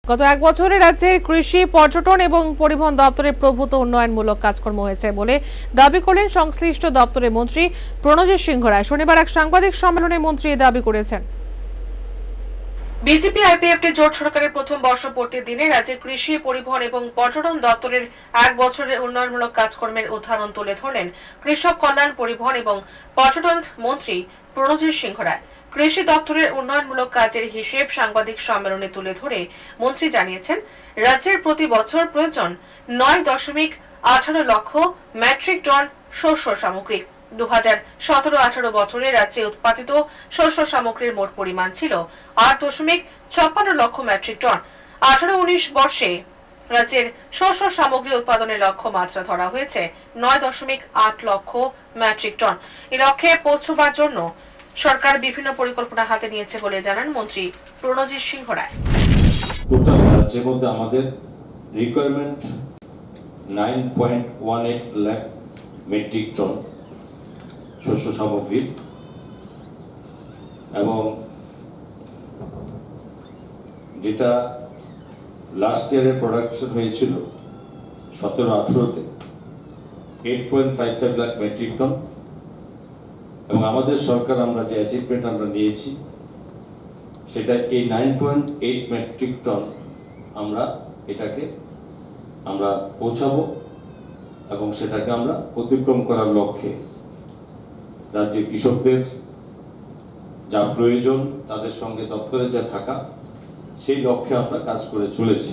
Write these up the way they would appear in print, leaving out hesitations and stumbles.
গত এক বছরে রাজ্যের কৃষি, পর্যটন এবং পরিবহন দপ্তরের প্রভূত উন্নয়নমূলক কাজকর্ম হয়েছে বলে দাবি করলেন সংশ্লিষ্ট দপ্তরের মন্ত্রী প্রণজিৎ সিংহ রায়। শনিবার এক সাংবাদিক সম্মেলনে মন্ত্রী এই দাবি করেছেন। বিজেপি আইপিএফটি জোট সরকারের প্রথম বর্ষপূর্তির দিনে রাজ্যের কৃষি, পরিবহন এবং পর্যটন দপ্তরের এক বছরের উন্নয়নমূলক কাজকর্মের উদাহরণ তুলে ধরলেন কৃষক কল্যাণ, পরিবহন এবং পর্যটন মন্ত্রী প্রণজিৎ সিংহ রায়। কৃষি দপ্তরের উন্নয়নমূলক কাজের হিসেব সাংবাদিক সম্মেলনে তুলে ধরে মন্ত্রী জানিয়েছেন, রাজ্যের প্রতি বছর প্রয়োজন 9.18 লক্ষ মেট্রিক টন শস্য সামগ্রী। 2017-18 বছরে রাজ্যে উৎপাদিত শস্য সামগ্রীর মোট পরিমাণ ছিল 8.56 লক্ষ মেট্রিক টন। 18-19 বর্ষে রাজ্যের শস্য সামগ্রী উৎপাদনের লক্ষ্যমাত্রা ধরা হয়েছে 9.8 লক্ষ মেট্রিক টন। এই লক্ষ্যে পৌঁছবার জন্য সরকার বিভিন্ন পরিকল্পনা হাতে নিয়েছে বলে জানান মন্ত্রী প্রণজিৎ সিংহ রায়। টোটাল রাজ্যের মধ্যে আমাদের রিকোয়ারমেন্ট 9.18 লাখ মেট্রিক টন শস্য সামগ্রী এবং যেটা লাস্ট ইয়ারের প্রোডাকশন হয়েছিল 17-18-তে 8.55 লাখ মেট্রিক টন এবং আমাদের সরকার আমরা যে অ্যাচিভমেন্ট আমরা নিয়েছি সেটা এই 9.8 মেট্রিক টন এটাকে আমরা পৌঁছাবো এবং সেটাকে আমরা অতিক্রম করার লক্ষ্যে রাজ্যের কৃষকদের যা প্রয়োজন, তাদের সঙ্গে দপ্তরে যা থাকা, সেই লক্ষ্যে আমরা কাজ করে চলেছি।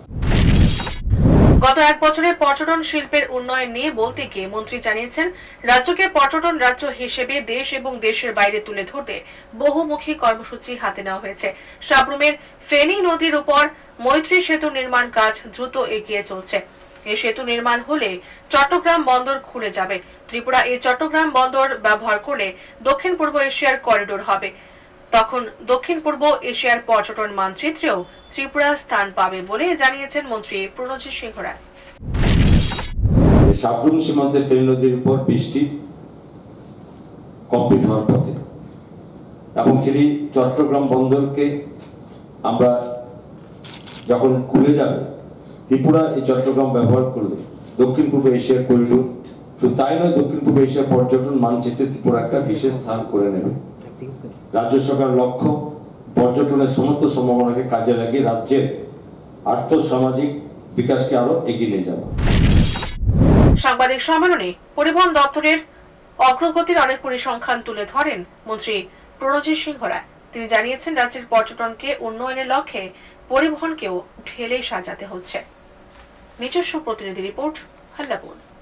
গত এক বছরে পর্যটন শিল্পের উন্নয়ন নিয়ে বলতে গিয়ে মন্ত্রী জানিয়েছেন, রাজ্যকে পর্যটন রাজ্য হিসেবে দেশ এবং দেশের বাইরে তুলে ধরতে বহুমুখী কর্মসূচি হাতে নেওয়া হয়েছে। সাবরুমের ফেনী নদীর উপর মৈত্রী সেতু নির্মাণ কাজ দ্রুত এগিয়ে চলছে। এই সেতু নির্মাণ হলে চট্টগ্রাম বন্দর খুলে যাবে। ত্রিপুরা এই চট্টগ্রাম বন্দর ব্যবহার করে দক্ষিণ পূর্ব এশিয়ার করিডোর হবে। তখন দক্ষিণ পূর্ব এশিয়ার পর্যটন মানচিত্রেও ত্রিপুরা স্থান পাবে বলে জানিয়েছেন মন্ত্রী প্রণজিৎ সিংহ রায়। সাবরুম সীমান্তে ফেনী নদীর উপর বৃষ্টি কমপ্লিট হওয়ার পথে এবং সেই চট্টগ্রাম বন্দরকে আমরা যখন খুলে যাবে, ত্রিপুরা এই চট্টগ্রাম ব্যবহার করলে দক্ষিণ পূর্ব এশিয়ার করিডোর, শুধু তাই নয়, দক্ষিণ পূর্ব এশিয়ার পর্যটন মানচিত্রে ত্রিপুরা একটা বিশেষ স্থান করে নেবে। রাজ্য সরকার লক্ষ্য পর্যটনের সমস্ত সম্ভাবনাকে কাজে লাগিয়ে রাজ্যের আর্থ সামাজিক বিকাশকে আরো এগিয়ে নিয়ে যাবে। সাংবাদিক সম্মেলনে পরিবহন দপ্তরের অগ্রগতির অনেক পরিসংখ্যান তুলে ধরেন মন্ত্রী প্রণজিৎ সিংহ রায়। তিনি জানিয়েছেন, রাজ্যের পর্যটনকে উন্নয়নের লক্ষ্যে পরিবহনকেও ঢেলে সাজাতে হচ্ছে। নিজস্ব প্রতিনিধি রিপোর্ট, হাল্লাপুর।